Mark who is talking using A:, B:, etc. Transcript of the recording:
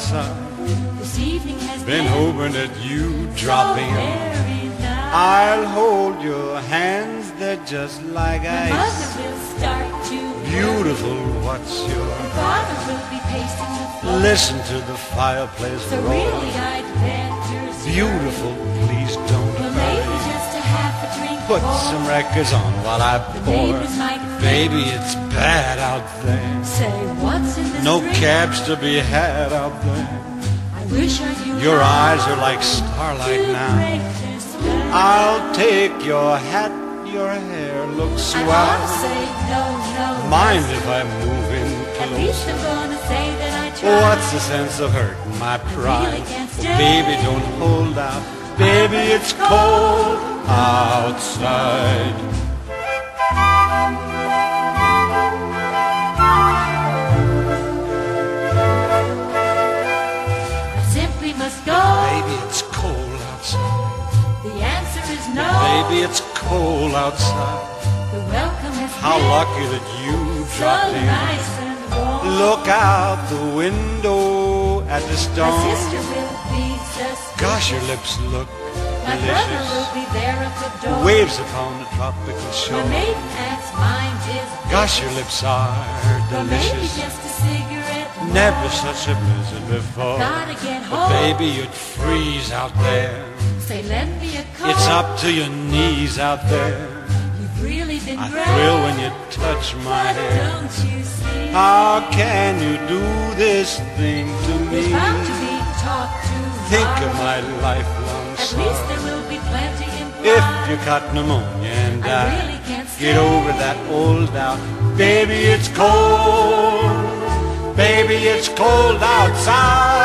A: outside.
B: This evening has
A: Been hoping that you drop in.
B: very nice.
A: I'll hold your hands, they're just like
B: My mother
A: ice.
B: will start to
A: Beautiful, what's your
B: Father will be pacing the floor.
A: Listen to the fireplace
B: So
A: roar.
B: really I'd better start.
A: Beautiful, please don't
B: Well, maybe
A: hurry.
B: just a half a drink
A: Put
B: more.
A: some records on while I pour.
B: neighbors might
A: Baby, it's bad out there.
B: say, what's in this
A: No
B: drink?
A: cabs to be had out there.
B: I wish I knew
A: Your
B: how
A: eyes are like starlight
B: to
A: now.
B: break this spell.
A: I'll take your hat, your hair looks
B: I wanna
A: swell.
B: say no, no.
A: Mind if I move in
B: At least
A: close?
B: I'm gonna say that I tried.
A: What's the sense of hurting my pride?
B: really can't
A: Oh,
B: stay.
A: baby, don't hold out. Baby, it's cold outside.
B: I simply must go.
A: Baby, it's cold outside.
B: The answer is no.
A: Baby, it's cold outside.
B: The welcome has
A: How
B: been
A: lucky that you
B: so
A: dropped in.
B: nice and warm.
A: Look out the window at the
B: My
A: storm.
B: sister will be suspicious.
A: Gosh, your lips look
B: My brother will
A: delicious.
B: be there at the door.
A: Waves upon the tropical
B: My
A: shore.
B: maiden aunt's mind is
A: Gosh, your lips are
B: Well, maybe
A: delicious.
B: just a cigarette more.
A: Never such a blizzard before.
B: Gotta get
A: But
B: home.
A: baby, you'd freeze out there.
B: Say, lend me a coat.
A: It's up to your knees out there.
B: You've really been
A: I
B: great.
A: thrill when you touch my
B: But
A: hair.
B: don't you see?
A: How can you do this thing to
B: There's
A: me?
B: bound to be talk to
A: Think of
B: morrow.
A: my lifelong
B: At least
A: sorrow.
B: there will be plenty
A: If
B: implied.
A: you caught pneumonia and
B: I
A: died,
B: really can't
A: get
B: stay.
A: over that old doubt. Baby, it's cold. Baby, it's cold outside.